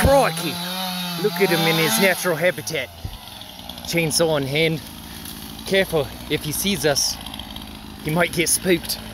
Crikey! Look at him in his natural habitat. Chainsaw in hand. Careful, if he sees us, he might get spooked.